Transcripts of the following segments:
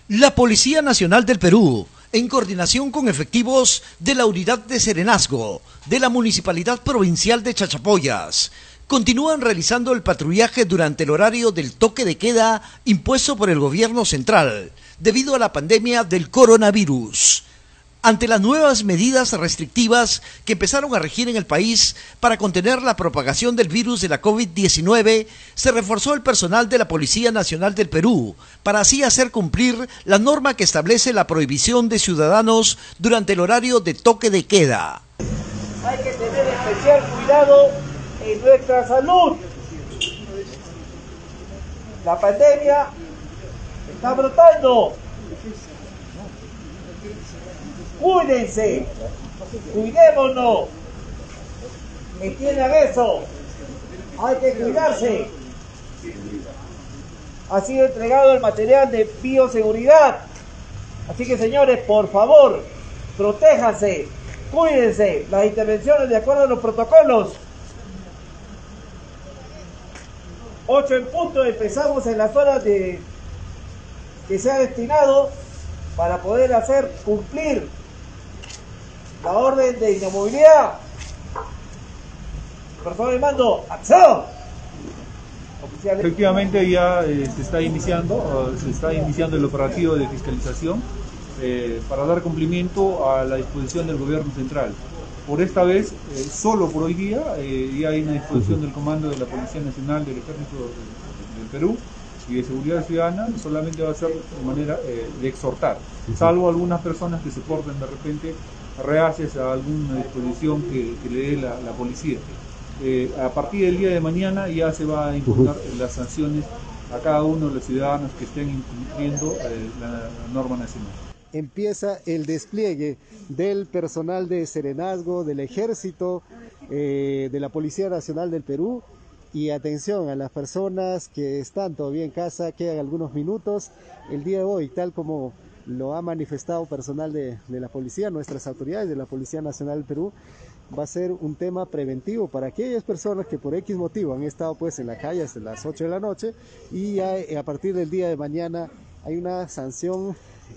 La Policía Nacional del Perú, en coordinación con efectivos de la Unidad de Serenazgo de la Municipalidad Provincial de Chachapoyas, continúan realizando el patrullaje durante el horario del toque de queda impuesto por el gobierno central debido a la pandemia del coronavirus. Ante las nuevas medidas restrictivas que empezaron a regir en el país para contener la propagación del virus de la COVID-19, se reforzó el personal de la Policía Nacional del Perú para así hacer cumplir la norma que establece la prohibición de ciudadanos durante el horario de toque de queda. Hay que tener especial cuidado en nuestra salud. La pandemia está brotando. Cuídense, cuidémonos, entiendan eso, hay que cuidarse. Ha sido entregado el material de bioseguridad, así que señores, por favor, protéjanse, cuídense, las intervenciones de acuerdo a los protocolos. 8 en punto, empezamos en las horas que se ha destinado para poder hacer cumplir la orden de inamovilidad. Personal de mando, ¡acción! Oficiales. Efectivamente ya se está iniciando el operativo de fiscalización para dar cumplimiento a la disposición del gobierno central. Por esta vez, solo por hoy día, ya hay una disposición del Comando de la Policía Nacional del Ejército del Perú y de Seguridad Ciudadana, solamente va a ser de manera de exhortar, salvo algunas personas que se porten de repente reacias a alguna disposición que le dé la policía. A partir del día de mañana ya se va a imputar las sanciones a cada uno de los ciudadanos que estén incumpliendo la norma nacional. Empieza el despliegue del personal de Serenazgo, del Ejército, de la Policía Nacional del Perú. Y atención a las personas que están todavía en casa, quedan algunos minutos. El día de hoy, tal como lo ha manifestado personal de la policía, nuestras autoridades de la Policía Nacional del Perú, va a ser un tema preventivo para aquellas personas que por X motivo han estado pues en la calle hasta las 8 de la noche y ya a partir del día de mañana hay una sanción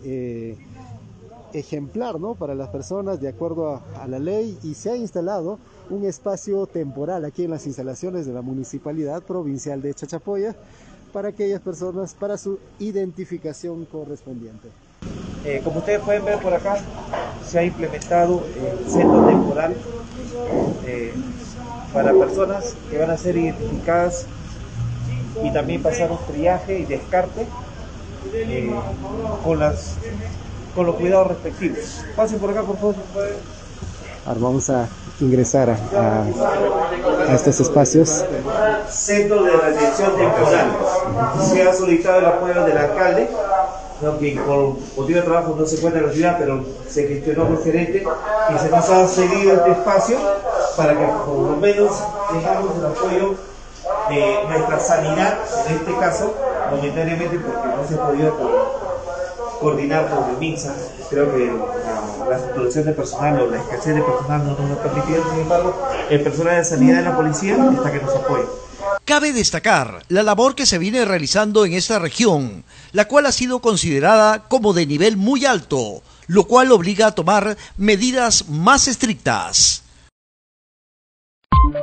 ejemplar, ¿no?, para las personas de acuerdo a la ley, y se ha instalado un espacio temporal aquí en las instalaciones de la Municipalidad Provincial de Chachapoyas para aquellas personas, para su identificación correspondiente. Como ustedes pueden ver por acá, se ha implementado el centro temporal para personas que van a ser identificadas y también pasar un triaje y descarte con los cuidados respectivos. Pasen por acá, por favor. Ahora vamos a ingresar a estos espacios. Centro de retención temporal. Se ha solicitado el apoyo del alcalde, que por motivo de trabajo no se encuentra en la ciudad, pero se gestionó con el gerente y se nos ha cedido este espacio para que por lo menos tengamos el apoyo de nuestra sanidad, en este caso, momentáneamente, porque no se ha podido coordinar con el MINSA. Creo que la saturación de personal o la escasez de personal no nos lo ha permitido. Sin embargo, el personal de sanidad de la policía está que nos apoya. Cabe destacar la labor que se viene realizando en esta región, la cual ha sido considerada como de nivel muy alto, lo cual obliga a tomar medidas más estrictas.